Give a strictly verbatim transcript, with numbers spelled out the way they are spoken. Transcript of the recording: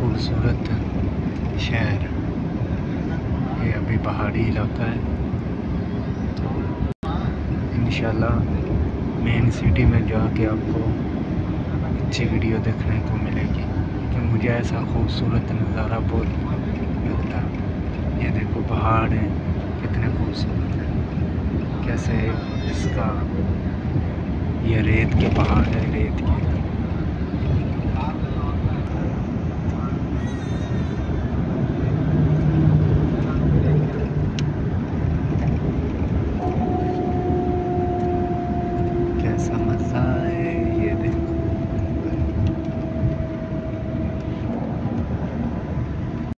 खूबसूरत शहर। ये अभी पहाड़ी इलाका है, तो इंशाल्लाह मेन सिटी में जाके आपको अच्छी वीडियो देखने को मिलेगी, क्योंकि मुझे ऐसा खूबसूरत नज़ारा बहुत लगता है। ये देखो पहाड़ हैं कितने खूबसूरत हैं, कैसे इसका ये रेत के पहाड़ है, रेत के